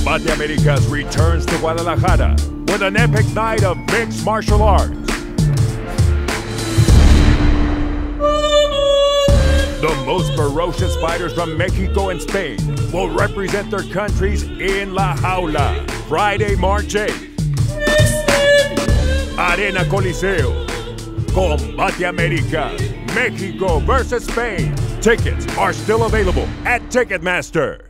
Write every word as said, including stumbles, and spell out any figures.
Combate Americas returns to Guadalajara with an epic night of mixed martial arts. The most ferocious fighters from Mexico and Spain will represent their countries in La Jaula, Friday, March eighth. Arena Coliseo. Combate Americas, Mexico versus Spain. Tickets are still available at Ticketmaster.